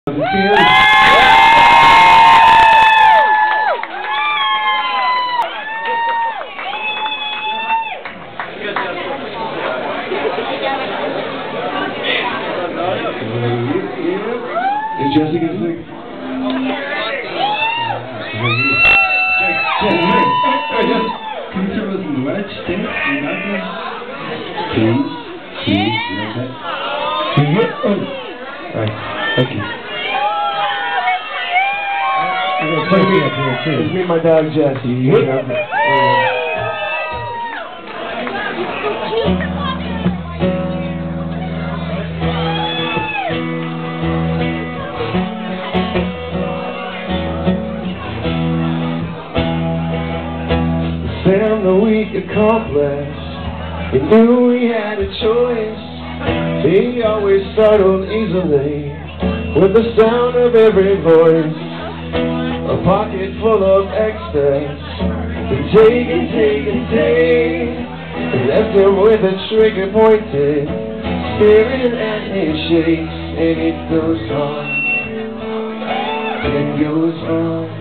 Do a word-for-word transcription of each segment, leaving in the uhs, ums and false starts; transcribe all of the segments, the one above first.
Is Jessica sick? Can you serve us some wedge steak? You got this? Please? Please? You like that? Can you? Oh. Alright, thank you. I'm gonna play me up here too. It's me and my dog Jesse. You got it. Found the week accomplished. He knew he had a choice. He always startled easily with the sound of every voice. A pocket full of excess. And take and take and take. And left him with a trigger pointed, staring at his shakes. And it goes on. It goes on.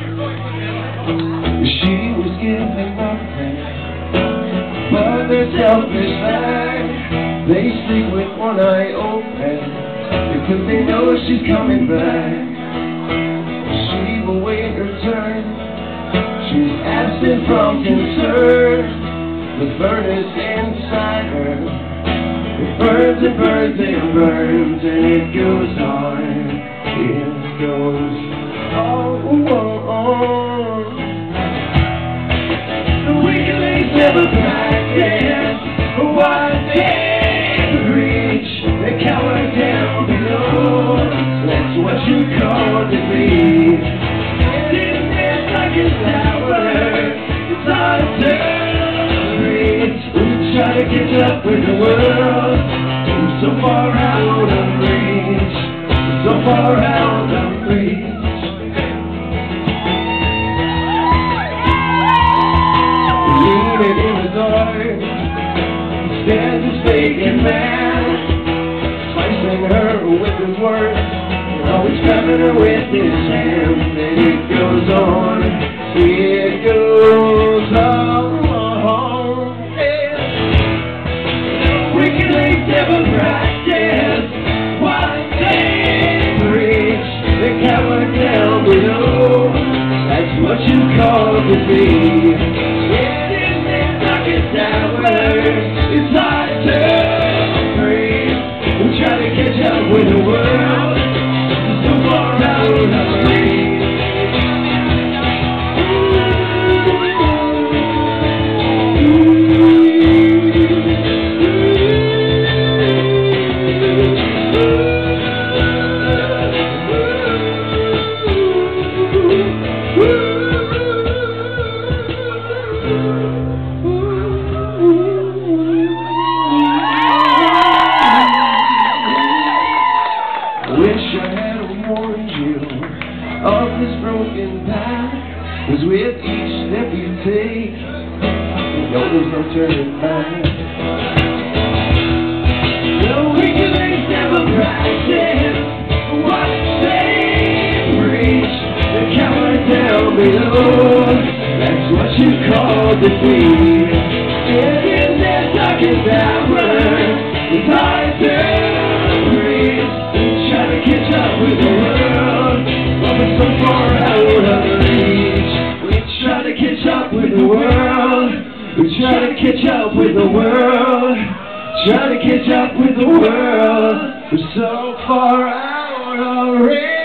She was giving nothing but their selfish life. They sleep with one eye open because they know she's coming back. She will wait her turn. She's absent from concern. The furnace inside her, it burns and burns and burns, and it goes on. It goes on. Oh, oh. Never practice what they reach. The coward down below. That's what you call defeat. Sitting there like a tower. It's hard to reach. We try to catch up with the world. We're so far out of reach. We're so far out of reach. In the dark stands this vacant man, slicing her with his words, and always grabbing her with his hand. And it goes on, it goes on. Yeah. Wickedly never practice what they preach. The coward down below, that's what you call defeat. Yeah. It's hard to breathe. We try to catch up with the world. So far out of reach. Of this broken path, cause with each step you take, you know there's no turning back. No weaklings never practice what they preach. The coward down below, that's what you call defeat. And in that darkest hour, it's hard to breathe. Try to catch up with the world. So far out of reach. We try to catch up with the world. We try to catch up with the world. Try to catch up with the world. We're so far out of reach.